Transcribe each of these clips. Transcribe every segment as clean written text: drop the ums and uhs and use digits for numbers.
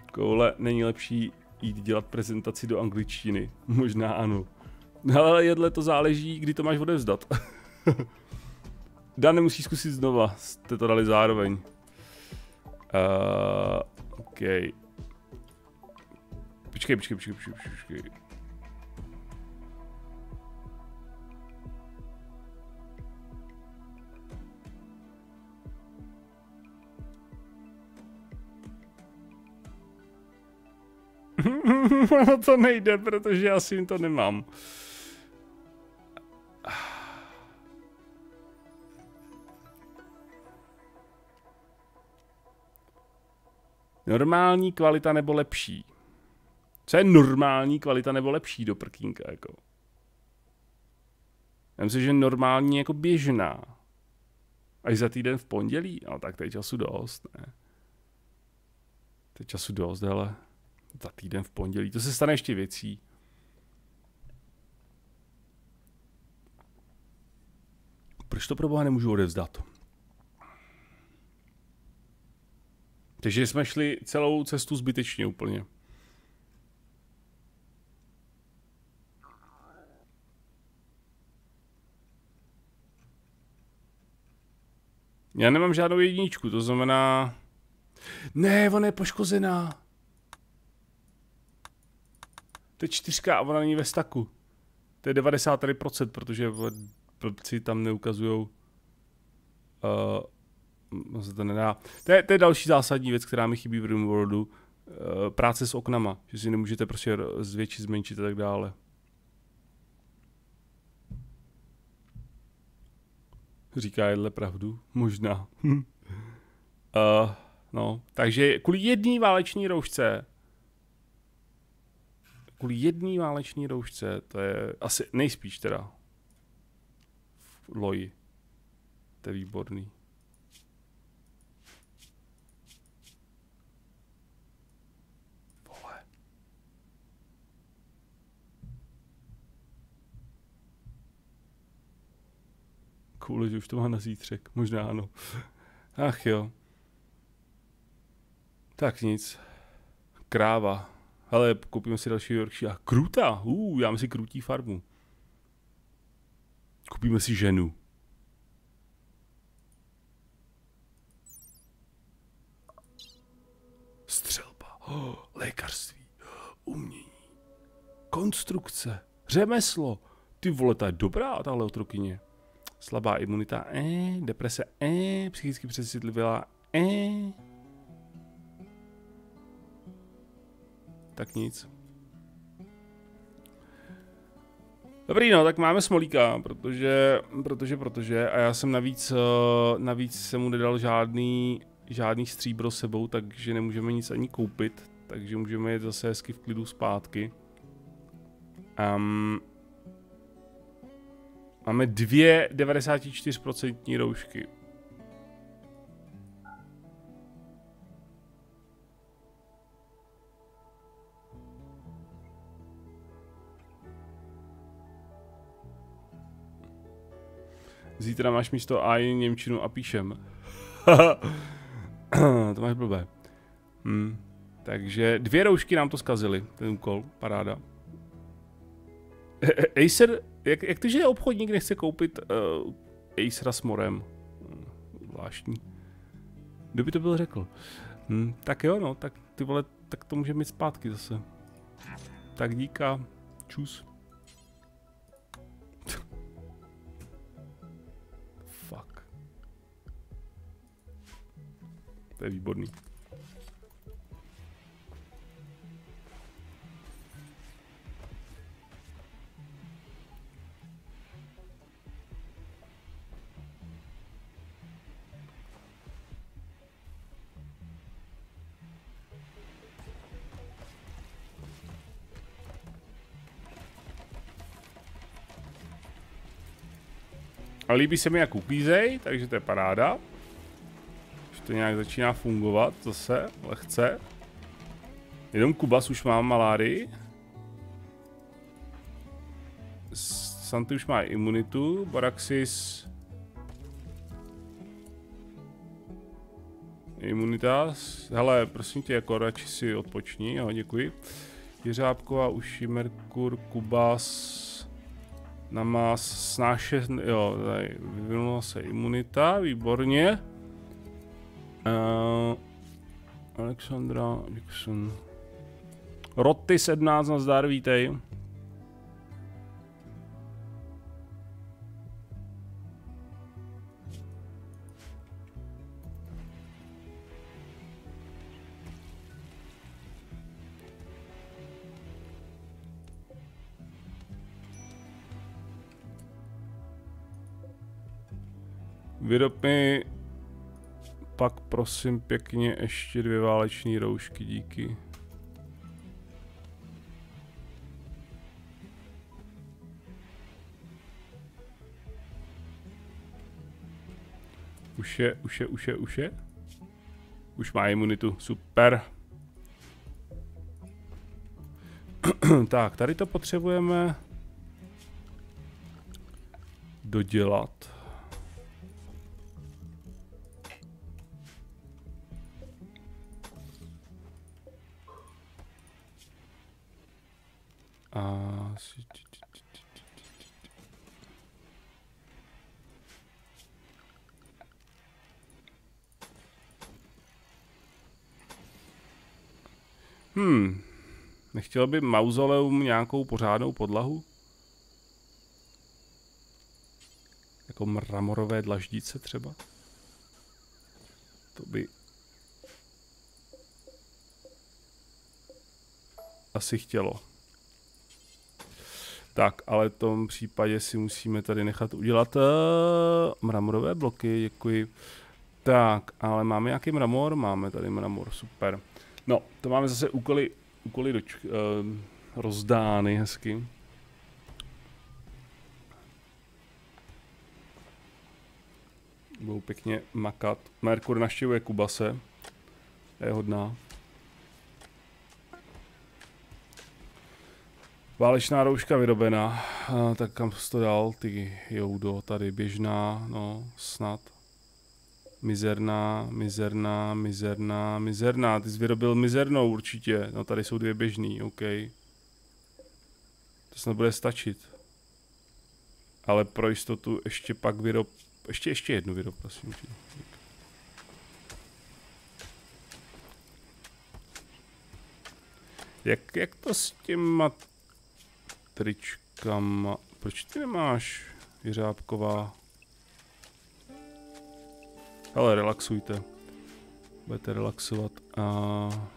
Koule, není lepší jít dělat prezentaci do angličtiny. Možná ano. Ale jedle to záleží, kdy to máš odevzdat. Dan nemusí zkusit znova, jste to dali zároveň. OK. Počkej. No to nejde, protože já si jim to nemám. Normální kvalita nebo lepší? Co je normální kvalita nebo lepší do prkínka, jako? Já myslím, že normální jako běžná. Až za týden v pondělí? No tak to je času dost, ne? To je času dost, hele. Za týden v pondělí, to se stane ještě věcí. Proč to pro boha nemůžu odevzdat? Takže jsme šli celou cestu zbytečně úplně. Já nemám žádnou jedničku, to znamená... Ne, ona je poškozená. To je 4 a ona není ve staku. To je 93%, protože blbci tam neukazujou... se to nedá. To je další zásadní věc, která mi chybí v RimWorldu. Práce s oknama, že si nemůžete prostě zvětšit, zmenšit a tak dále. Říká jedle pravdu? Možná. No, takže kvůli jedné váleční roušce. To je asi nejspíš teda. V loji. To je výborný. Vole. Kvůli, že už to má na zítřek. Možná ano. Ach jo. Tak nic. Kráva. Hele, koupíme si další Yorkshire. Kruta. Dáme si krutí farmu. Koupíme si ženu. Střelba. Lékařství. Umění. Konstrukce. Řemeslo. Ty vole, ta je dobrá, tahle otrokyně. Slabá imunita. Deprese. Psychicky přecitlivá. Tak nic. Dobrý, no, tak máme smolíka, protože a já jsem navíc jsem mu nedal žádný stříbro sebou, takže nemůžeme nic ani koupit, takže můžeme jít zase hezky v klidu zpátky. Máme 2 94% roušky. Zítra máš místo A němčinu a píšem. To máš blbé. Takže 2 roušky nám to zkazily, ten úkol, paráda. Acer, jak to, že obchodník nechce koupit Acera s morem? Zvláštní. Kdo by to byl řekl? Tak jo, no, tak ty vole, tak to můžeme mít zpátky zase. Tak díka, čus. Fuck. To je výborný. A líbí se mi, jak uklízej, takže to je paráda. Už to nějak začíná fungovat zase, lehce. Jenom Kubas už má malárii. Santy už má imunitu, Baraxis... Imunita. Hele, prosím tě, jako radši si odpočni, jo, děkuji. Jeřábková, uši, Merkur, Kubas, namaz, snáše, jo, tady vyvinula se imunita, výborně. Alexandra, Jackson. Roty 17, nazdar, vítej. Vyrob mi pak prosím pěkně ještě 2 váleční roušky, díky. Už je. Už má imunitu, super. Tak, tady to potřebujeme dodělat. Nechtěl by mauzoleum nějakou pořádnou podlahu? Jako mramorové dlaždice třeba? To by asi chtělo. Tak, ale v tom případě si musíme tady nechat udělat mramorové bloky, děkuji. Tak, ale máme nějaký mramor? Máme tady mramor, super. No, to máme zase úkoly rozdány hezky. Budou pěkně makat. Merkur navštěvuje Kubase. Je hodná. Válečná rouška vyrobená. Tak kam jsi to dal? Ty joudo, tady běžná, no, snad. Mizerná. Ty jsi vyrobil mizernou určitě. No tady jsou 2 běžný, OK. To snad bude stačit. Ale pro jistotu ještě pak vyrob... Ještě jednu vyrob, prosím tě. Jak to s těma tričkama? Proč ty nemáš, Jeřábková? Ale relaxujte. Budete relaxovat a...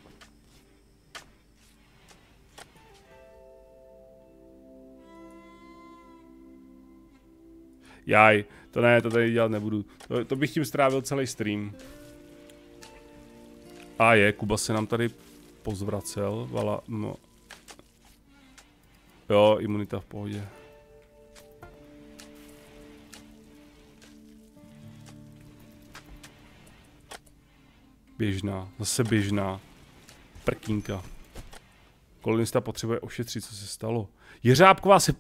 Jaj, to ne, to tady dělat nebudu. To bych tím strávil celý stream. A je, Kuba se nám tady pozvracel. Vala, no. Jo, imunita v pohodě. Běžná, zase běžná. Prkínka. Kolonista potřebuje ošetřit, co se stalo. Jeřábková se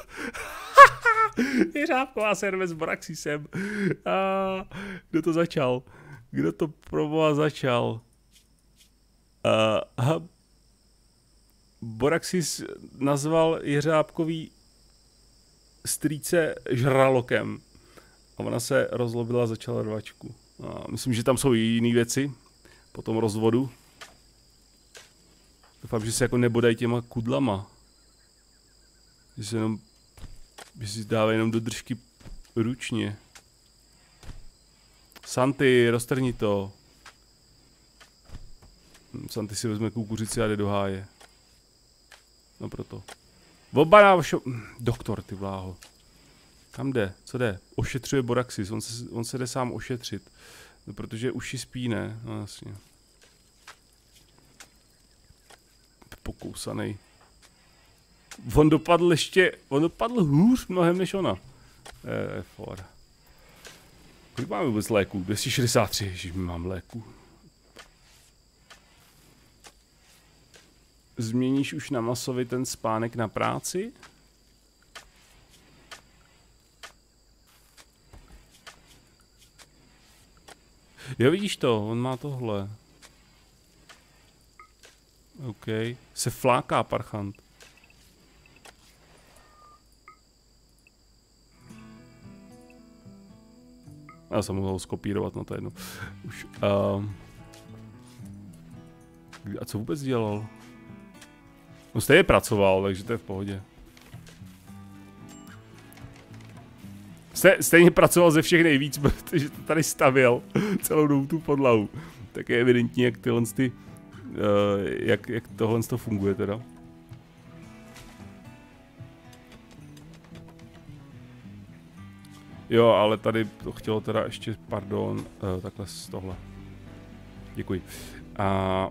Jeřábková se rve s Boraxisem. Kdo to začal? Kdo to proboha začal? Boraxis nazval Jeřábkový strýce žralokem. A ona se rozlobila a začala rvačku. Myslím, že tam jsou i jiné věci. Po tom rozvodu. Doufám, že se jako nebodají těma kudlama. Že se jenom... Že si dávají jenom do držky ručně. Santy, roztrhni to. Santy si vezme kukuřici a jde do háje. No proto. Oba nášo... Doktor, ty vláho. Kam jde? Co jde? Ošetřuje Boraxis. On se jde sám ošetřit. No, protože uši spí, ne? No jasně. Pokousanej. On dopadl hůř mnohem než ona. For. Kolik máme vůbec léků? 263, ježiš, my mám léků. Změníš už na masovi ten spánek na práci? Jo, vidíš to, on má tohle. OK. Se fláká parchant. Já jsem mohl skopírovat na to jedno. Už. A co vůbec dělal? No stejně pracoval, takže to je v pohodě. Stejně pracoval ze všech nejvíc, protože to tady stavěl celou dobu tu podlahu. Tak je evidentní, jak tyhle jak tohle to funguje teda. Jo, ale tady to chtělo teda ještě, pardon, takhle z tohle. Děkuji. A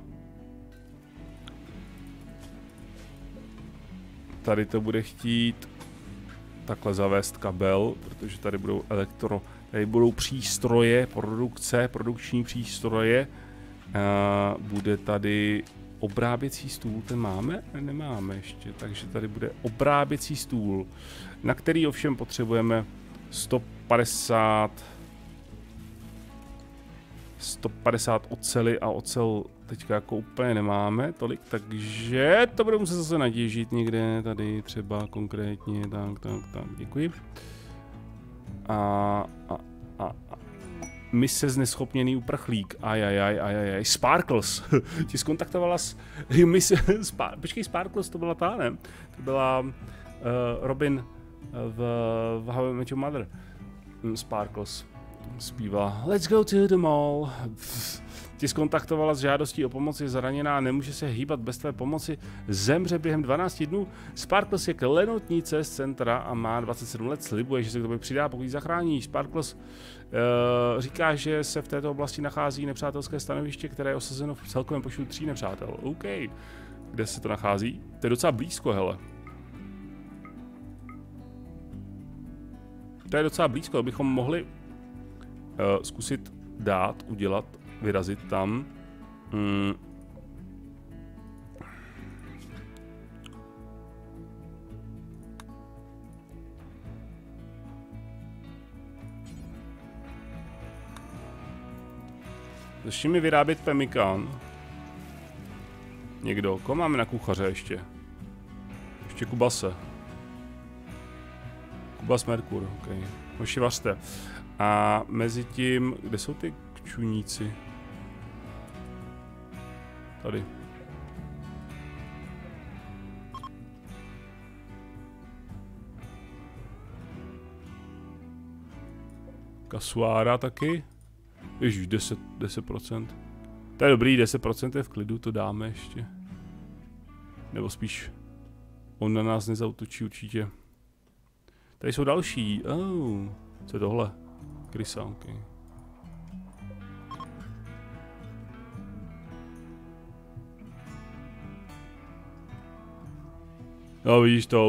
tady to bude chtít takhle zavést kabel, protože tady budou tady budou přístroje, produkční přístroje. Bude tady obráběcí stůl, ten máme? Nemáme ještě, takže tady bude obráběcí stůl, na který ovšem potřebujeme 150 oceli a ocel teďka jako úplně nemáme tolik, takže to budu muset zase natěžit někde, tady třeba konkrétně, tak, děkuji. A mise zneschopněný uprchlík, ajajaj, Sparkles, ti skontaktovala s mise, počkej, Sparkles, to byla ta, ne? To byla Robin v How I Met Your Mother. Sparkles zpívá Let's go to the mall. Ti skontaktovala s žádostí o pomoc, je zraněná, nemůže se hýbat bez tvé pomoci, zemře během 12 dnů. Sparkles je klenotnice z centra a má 27 let, slibuje, že se k tobě přidá, pokud ji zachrání. Sparkles říká, že se v této oblasti nachází nepřátelské stanoviště, které je osazeno v celkovém počtu 3 nepřátel. OK. Kde se to nachází? To je docela blízko, hele. To je docela blízko, abychom mohli zkusit vyrazit tam. Začneme vyrábět pemmikan. Někdo, koho máme na kuchaře ještě? Ještě Kubase. Kubas Merkur, ok. Hoši vařte. A mezi tím, kde jsou ty kčuníci? Tady. Kasuára taky. Ježiš, 10%. To je dobrý, 10% je v klidu, to dáme ještě. Nebo spíš, on na nás nezautočí určitě. Tady jsou další. Oh, co je tohle? Krysa, ok. No vidíš to,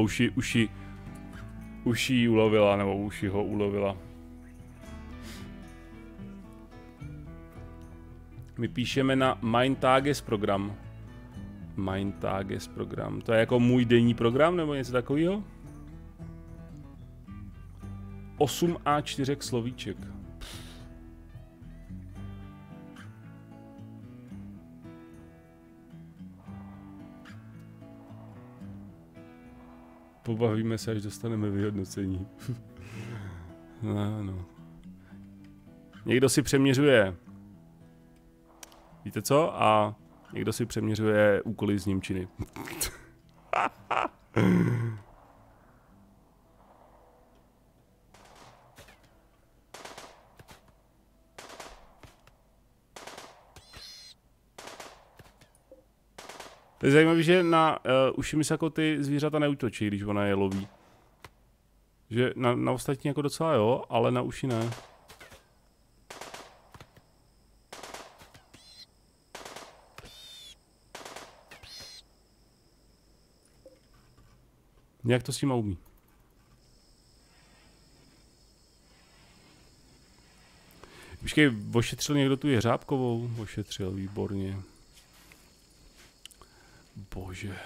uši ulovila, nebo uši ho ulovila. My píšeme na Mindtages program. Mindtages program. To je jako můj denní program, nebo něco takového? 8 A4 slovíček. Pobavíme se, až dostaneme vyhodnocení. No. Někdo si přeměřuje. Víte co? A někdo si přeměřuje úkoly z němčiny. To je zajímavé, že na uši mi se jako ty zvířata neútočí, když ona je loví. Že na ostatní jako docela jo, ale na uši ne. Jak to s tím umí? Počkej, ošetřil někdo tu jeřábkovou? Ošetřil, výborně. Bože.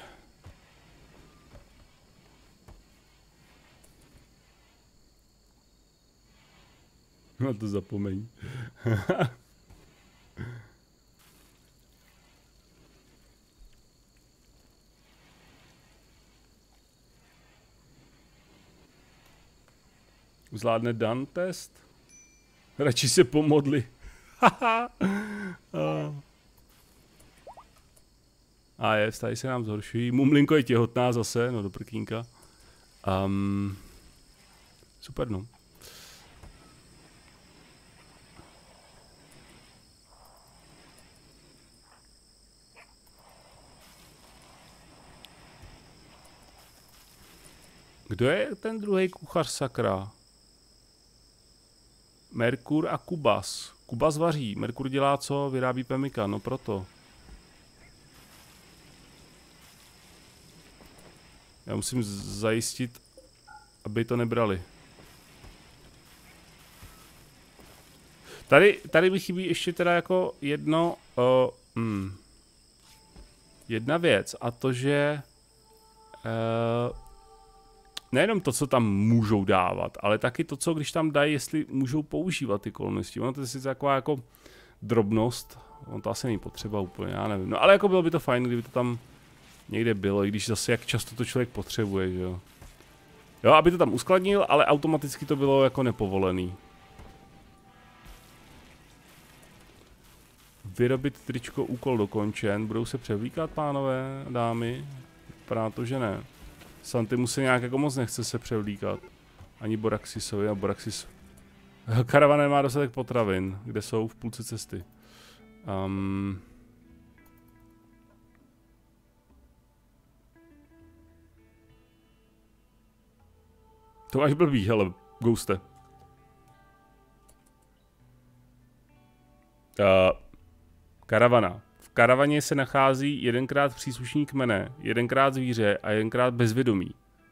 No to zapomeň. Zvládne Dan test? Radši se pomodli. A je, tady se nám zhoršují. Mumlinko je těhotná zase, no do prkínka. Super, no. Kdo je ten druhý kuchař, sakra? Merkur a Kubas. Kubas vaří, Merkur dělá co? Vyrábí pemika, no proto. Já musím zajistit, aby to nebrali. Tady mi chybí ještě teda jako jedna věc, a to, že nejenom to, co tam můžou dávat, ale taky to, co když tam dají, jestli můžou používat ty kolonisti. Ono to je sice taková jako drobnost, on to asi není potřeba úplně, já nevím. No ale jako bylo by to fajn, kdyby to tam někde bylo, i když zase jak často to člověk potřebuje, že jo. Jo, aby to tam uskladnil, ale automaticky to bylo jako nepovolený. Vyrobit tričko, úkol dokončen. Budou se převlíkat, pánové a dámy? Vypadá to, že ne. Santimu se nějak jako moc nechce se převlíkat. Ani Boraxisovi a Boraxis. Karavan nemá dostatek potravin, kde jsou v půlce cesty. To máš blbý, hele, Ghoste. Karavana. V karavaně se nachází jedenkrát příslušník kmene, jedenkrát zvíře a jedenkrát bezvědomí.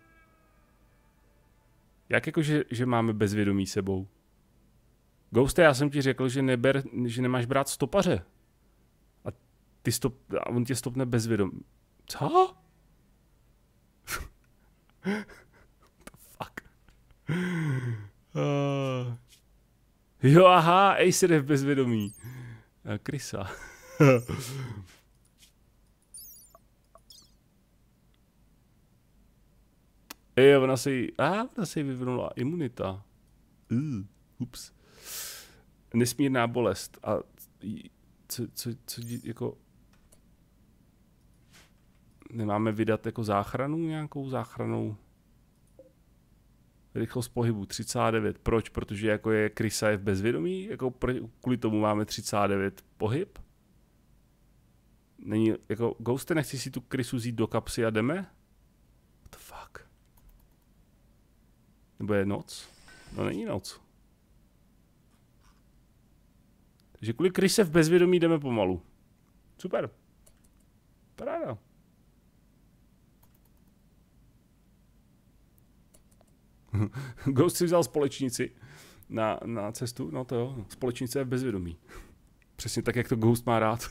Jak jako, že máme bezvědomí sebou? Ghoste, já jsem ti řekl, že nemáš brát stopaře. A on tě stopne bezvědomí. Co? Fuck. Jo, aha, Acer je v bezvědomí. Krysa. Ona se jí vyvinula imunita. Ups. Nesmírná bolest. A co jako... Nemáme vydat jako záchranu, nějakou záchranou? Rychlost pohybu 39. Proč? Protože jako je Krysa je v bezvědomí? Jako kvůli tomu máme 39 pohyb? Není, jako Ghoste, nechci si tu Krysu vzít do kapsy a jdeme? What the fuck? Nebo je noc? No není noc. Takže kvůli Kryse v bezvědomí jdeme pomalu. Super. Paráda. Ghost si vzal společnici na cestu, no to jo, společnice je v bezvědomí. Přesně tak, jak to Ghost má rád.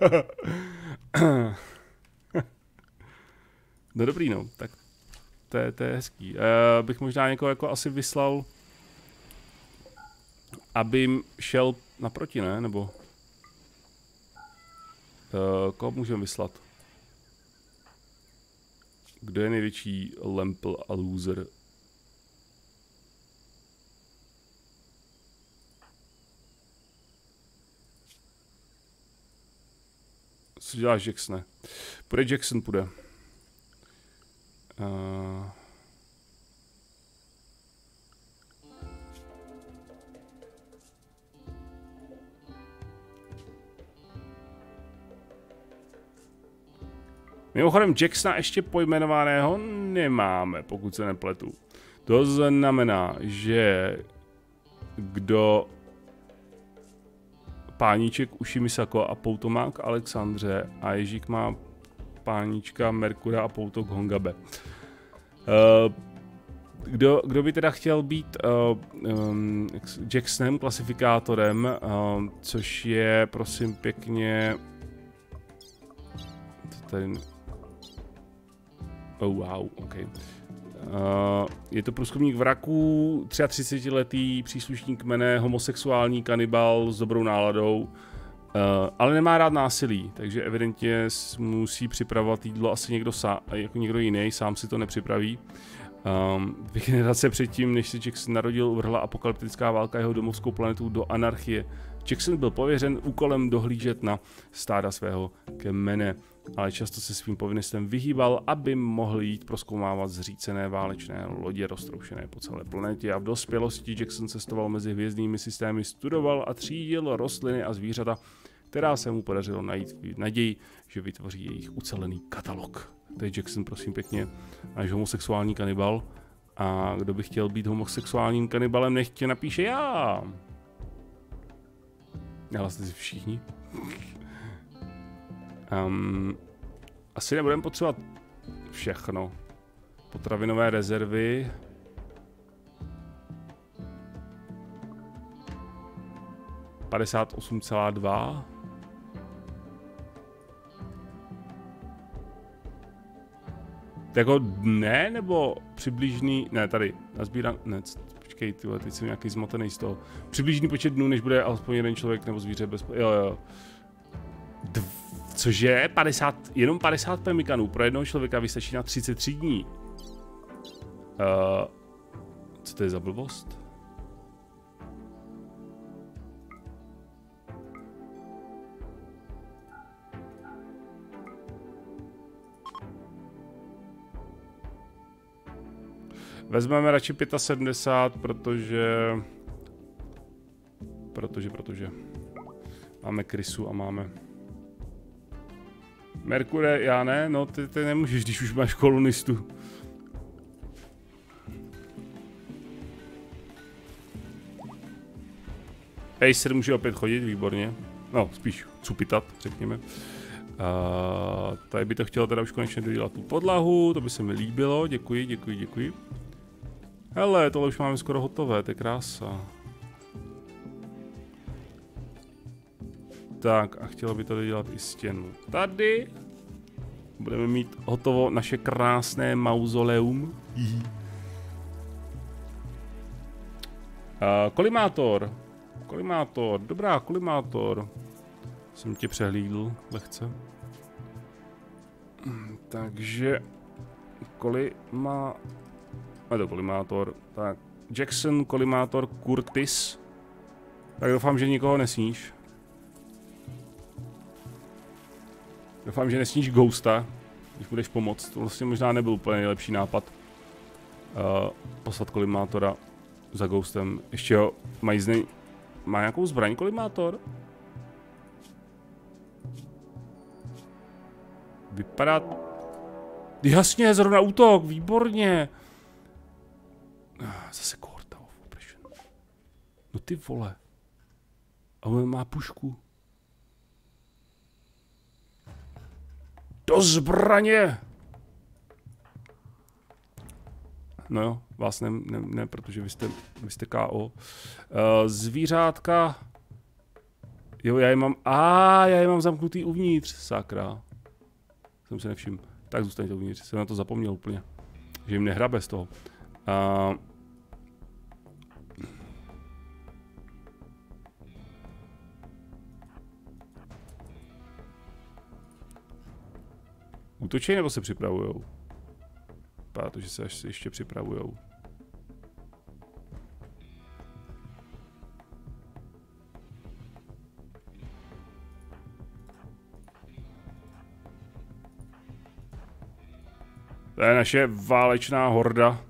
No dobrý, no, tak to je hezký. Bych možná někoho jako asi vyslal, aby šel naproti, ne? Nebo koho můžeme vyslat? Kdo je největší lempl a loser? Co děláš, Jacksone? Půjde Jackson, půjde. Mimochodem Jacksona ještě pojmenovaného nemáme, pokud se nepletu. To znamená, že kdo páníček Uši Misako a poutomák Alexandře a Ježík má páníčka Merkura a poutok Hongabe. Kdo by teda chtěl být Jacksonem, klasifikátorem, což je, prosím pěkně... Tady... Oh wow, ok. Je to průzkumník vraků, 33letý příslušník kmene, homosexuální kanibal s dobrou náladou Ale nemá rád násilí, takže evidentně musí připravovat jídlo asi někdo jako někdo jiný, sám si to nepřipraví. 2 generace předtím, než se Jackson narodil, uvrhla apokalyptická válka jeho domovskou planetu do anarchie. Jackson byl pověřen úkolem dohlížet na stáda svého kmene, ale často se svým povinnostem vyhýbal, aby mohl jít prozkoumávat zřícené válečné lodě roztroušené po celé planetě, a v dospělosti Jackson cestoval mezi hvězdnými systémy, studoval a třídil rostliny a zvířata, která se mu podařilo najít v naději, že vytvoří jejich ucelený katalog. To je Jackson, prosím pěkně, náš homosexuální kanibal. A kdo by chtěl být homosexuálním kanibalem, nechť napíše já. Hlaste si všichni. Asi nebudeme potřebovat všechno. Potravinové rezervy. $58,2. Jako ne, nebo přibližný, ne tady, nazbírám, ne, počkej, tyhle, teď jsem nějaký zmatený z toho. Přibližný počet dnů, než bude alespoň jeden člověk nebo zvíře bez, jo. Cože? 50, jenom 50 pemikanů pro jednoho člověka vystačí na 33 dní. Co to je za blbost? Vezmeme radši 75, protože máme krysu a máme Merkure, já ne, no ty nemůžeš, když už máš kolonistu. Acer může opět chodit, výborně. No, spíš cupitat, řekněme. Tady by to chtělo teda už konečně dodělat tu podlahu, to by se mi líbilo, děkuji. Hele, tohle už máme skoro hotové, to je krása. Tak a chtělo by to dodělat i stěnu. Tady budeme mít hotovo naše krásné mauzoleum. Kolimátor, dobrá, kolimátor. Jsem tě přehlídl lehce. Takže kolimátor, tak Jackson, kolimátor, Curtis. Tak doufám, že nikoho nesníš. Doufám, že nesníš Ghosta, když budeš pomoct. To vlastně možná nebyl úplně nejlepší nápad. Poslat kolimátora za Ghostem. Ještě ho má nějakou zbraň kolimátor? Vypadá... Jasně, zrovna útok, výborně. Zase Court of Oppression. No ty vole. A on má pušku. Do zbraně! No jo, vás ne, protože vy jste KO. Zvířátka. Jo, já je mám zamknutý uvnitř, sakra. Jsem se nevšiml. Tak zůstaňte uvnitř, jsem na to zapomněl úplně. Že jim nehrabe z toho. Útočí nebo se připravujou? Protože se až ještě připravujou. To je naše válečná horda.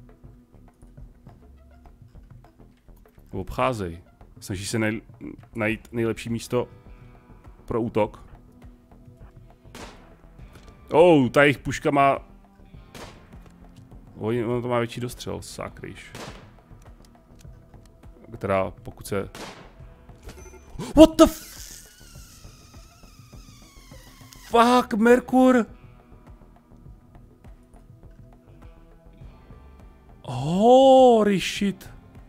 Obcházej. Snaží se najít nejlepší místo pro útok. Ta jejich puška má... Ono to má větší dostřel, sakryš. Teda pokud se... What the fuck, Merkur? Holy shit.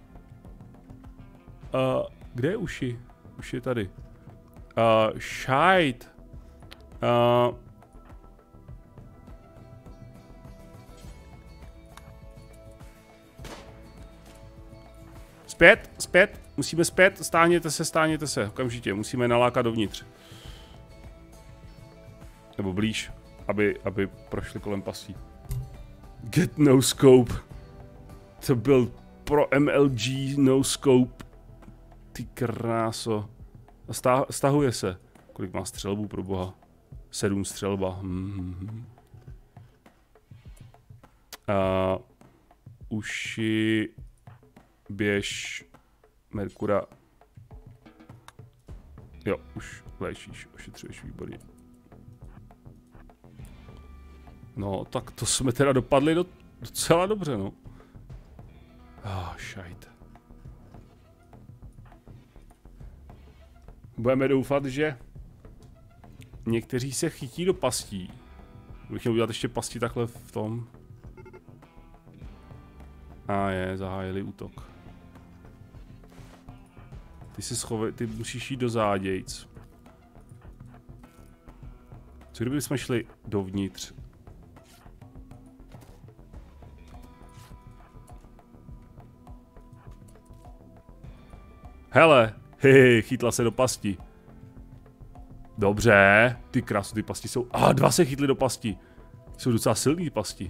Kde je uši? Uši je tady. Shite. Zpět. Musíme zpět, stáhněte se, okamžitě, musíme nalákat dovnitř. Nebo blíž, aby prošli kolem pasí. Get no scope. To byl pro MLG no scope. Ty kráso. Stahuje se. Kolik má střelbů pro boha? 7 střelba. Uši. Běž. Merkura. Jo, už léčíš, ošetřuješ výborně. No, tak to jsme teda dopadli docela dobře, no. Šajt. Budeme doufat, že někteří se chytí do pastí. Bych měl udělat ještě pasti takhle v tom. Zahájili útok. Ty musíš jít do zádějc. Co kdyby jsme šli dovnitř? Hele, chytla se do pasti. Dobře, ty krásu, ty pasti jsou... 2 se chytli do pasti. Jsou docela silný pasti.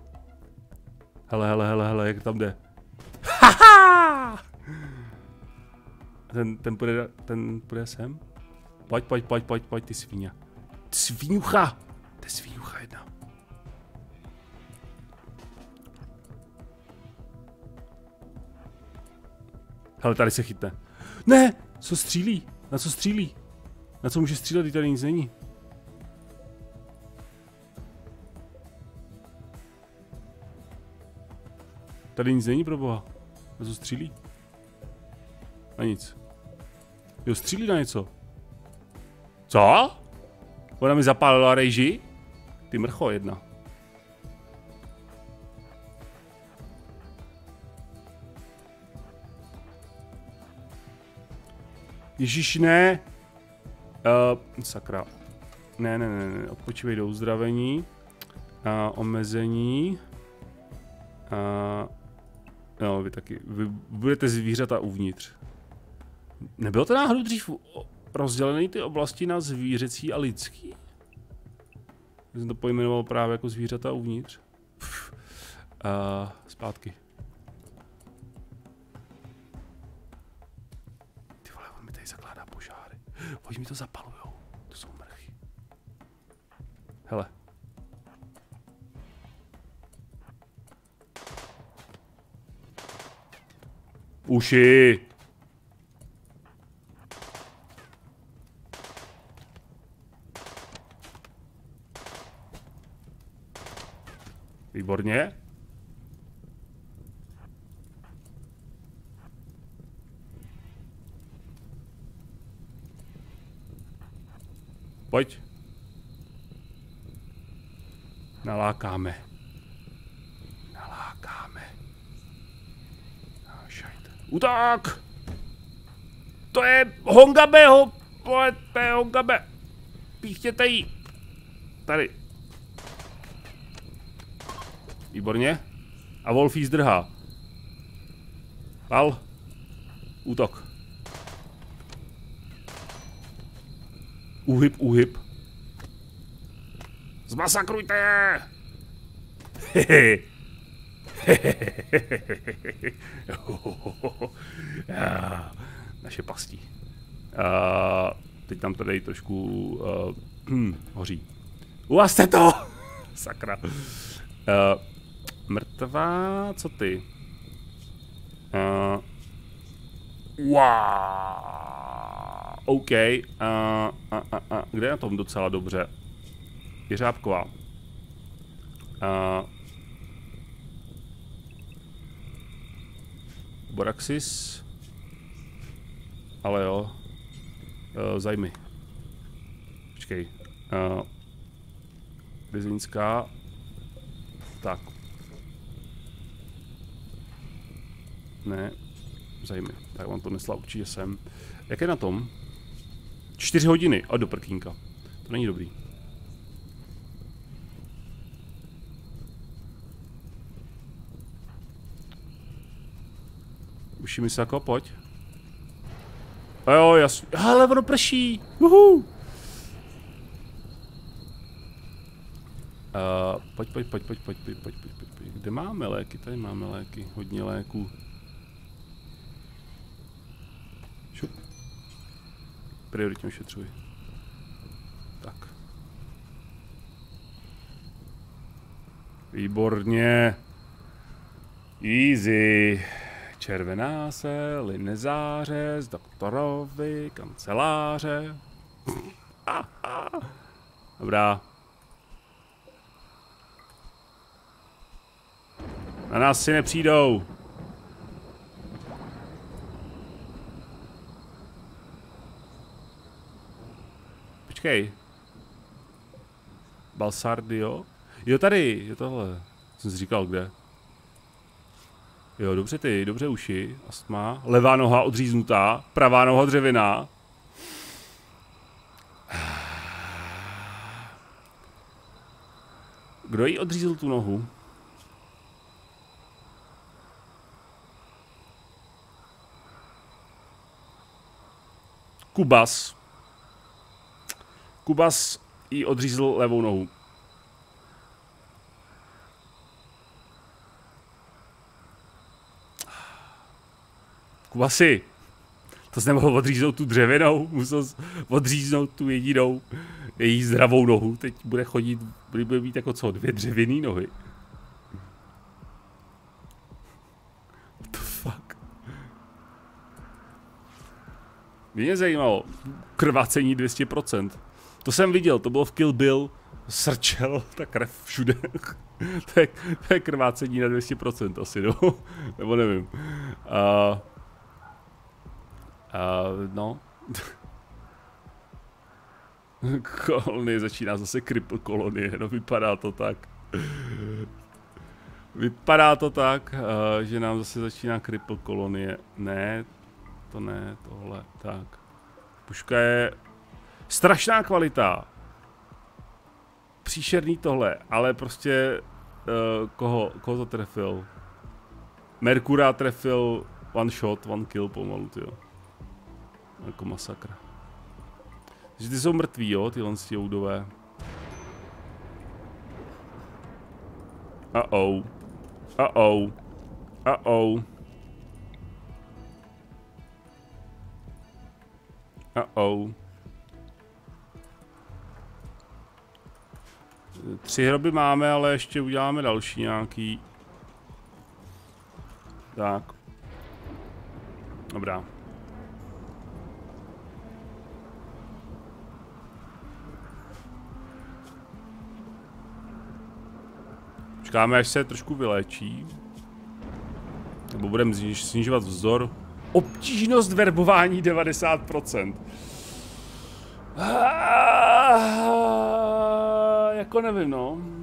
Hele, jak tam jde. Haha! Ten půjde sem? Pojď, ty svíně. Svíňucha! To je svíňucha jedna. Hele, tady se chytne. Ne! Co střílí? Na co střílí? Na co může střílet, když tady nic není? Tady nic není, proboha. Na co střílí? Na nic. Jo, střílí na něco. Co? Ona mi zapálila rejži? Ty mrcho jedna. Ježíš, ne. Sakra. Ne. Odpočívej do uzdravení. Omezení. No, vy taky. Vy budete zvířata uvnitř. Nebylo to náhodou dřív rozdělený ty oblasti na zvířecí a lidský? Já jsem to pojmenoval právě jako zvířata uvnitř. Zpátky. Ty vole, on mi tady zakládá požáry. Pojď mi to zapalujou. To jsou mrchy. Hele. Uši! Výborně. Pojď. Nalákáme. Útok! To je Hongabeho! Pojďte, Hongabe! Píchtěte jí! Tady. Výborně. A Wolfí zdrhá. Pal. Útok. Uhyb. Zmasakrujte je! Naše pastí. Teď tam tady trošku hoří. Uvažte to! Sakra. Mrtvá, co ty? OK. Kde je na tom docela dobře? Jeřábková. Boraxis. Ale jo. Zajmy. Počkej. Vězeňská. Tak. Ne. Zajmy. Tak on to nesla určitě sem. Jak je na tom? 4 hodiny. A do prkínka. To není dobrý. Uši mi se jako, pojď. A jo, jasně. Ale ono prší. Uhu. Pojď. Kde máme léky? Tady máme léky. Hodně léků. Šup. Prioritně ošetřuj. Tak. Výborně. Easy. Červená se, line záře, z doktorovi, kanceláře. Dobrá. Na nás si nepřijdou. Počkej. Balsardio? Jo, tady, jo tohle. Jsem si říkal, kde. Jo, dobře uši, astma. Levá noha odříznutá, pravá noha dřevěná. Kdo jí odřízl tu nohu? Kubas. Kubas jí odřízl levou nohu. Kubasi, to jsi nemohl odříznout tu dřevěnou, musel odříznout tu jedinou, její zdravou nohu, teď bude chodit, bude mít jako co, 2 dřevěný nohy. What the fuck? Mě zajímalo, krvácení 200%. To jsem viděl, to bylo v Kill Bill, srčel, ta krev všude. to je krvácení na 200% asi, no, nebo nevím. No. Kolonie začíná zase cripple kolonie, no vypadá to tak. Vypadá to tak, že nám zase začíná cripple kolonie. Ne, to ne, tohle, tak. Puška je strašná kvalita. Příšerný tohle, ale prostě koho to trefil? Merkura trefil one shot, one kill pomalu, tyjo. Jako masakr. Takže ty jsou mrtví, jo, tyhle joudové. Uh-oh. Uh-oh. Uh-oh. Uh-oh. 3 hroby máme, ale ještě uděláme další nějaký. Tak. Dobrá. Počkáme, až se trošku vyléčí. Nebo budeme snižovat vzor. Obtížnost verbování 90%. Jako nevím, no.